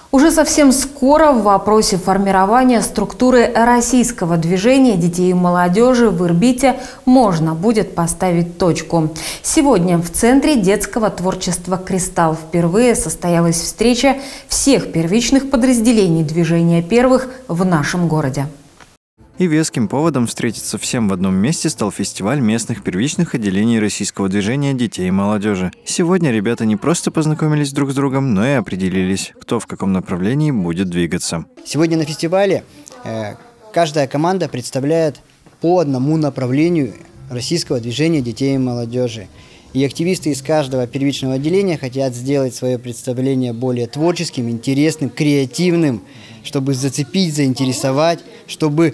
Уже совсем скоро в вопросе формирования структуры российского движения детей и молодежи в Ирбите можно будет поставить точку. Сегодня в Центре детского творчества «Кристалл» впервые состоялась встреча всех первичных подразделений движения первых в нашем городе. И веским поводом встретиться всем в одном месте стал фестиваль местных первичных отделений российского движения детей и молодежи. Сегодня ребята не просто познакомились друг с другом, но и определились, кто в каком направлении будет двигаться. Сегодня на фестивале каждая команда представляет по одному направлению российского движения детей и молодежи. И активисты из каждого первичного отделения хотят сделать свое представление более творческим, интересным, креативным, чтобы зацепить, заинтересовать, чтобы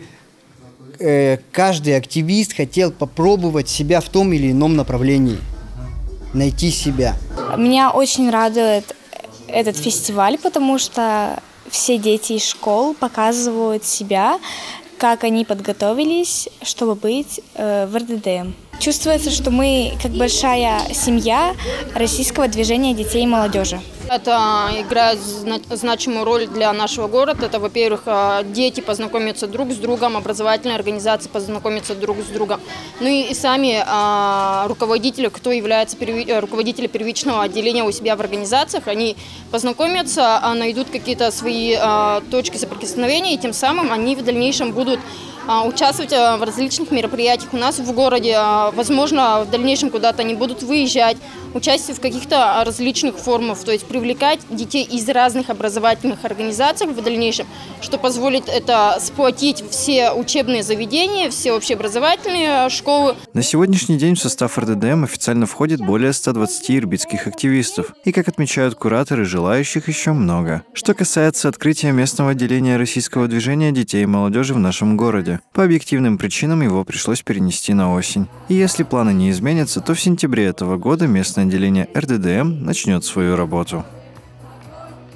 каждый активист хотел попробовать себя в том или ином направлении, найти себя. Меня очень радует этот фестиваль, потому что все дети из школ показывают себя, как они подготовились, чтобы быть в РДДМ. Чувствуется, что мы как большая семья российского движения детей и молодежи. Это играет значимую роль для нашего города. Это, во-первых, дети познакомятся друг с другом, образовательные организации познакомятся друг с другом. Ну и сами руководители, кто является руководителем первичного отделения у себя в организациях, они познакомятся, найдут какие-то свои точки соприкосновения, и тем самым они в дальнейшем будут участвовать в различных мероприятиях у нас в городе. Возможно, в дальнейшем куда-то они будут выезжать, участие в каких-то различных формах, то есть привлекать детей из разных образовательных организаций в дальнейшем, что позволит это сплотить все учебные заведения, все общеобразовательные школы. На сегодняшний день в состав РДДМ официально входит более 120 ирбитских активистов. И, как отмечают кураторы, желающих еще много. Что касается открытия местного отделения российского движения детей и молодежи в нашем городе, по объективным причинам его пришлось перенести на осень. И если планы не изменятся, то в сентябре этого года местное отделение РДДМ начнет свою работу.